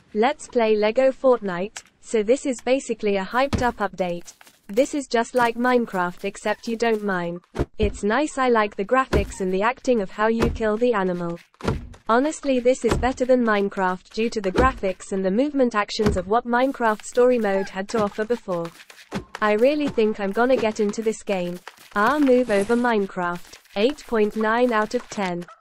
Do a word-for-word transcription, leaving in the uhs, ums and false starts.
Let's play Lego Fortnite. So this is basically a hyped up update. This is just like Minecraft except you don't mine. It's nice. I like the graphics and the acting of how you kill the animal. Honestly, this is better than Minecraft due to the graphics and the movement actions of what Minecraft Story Mode had to offer before. I really think I'm gonna get into this game. Ah, move over Minecraft. eight point nine out of ten.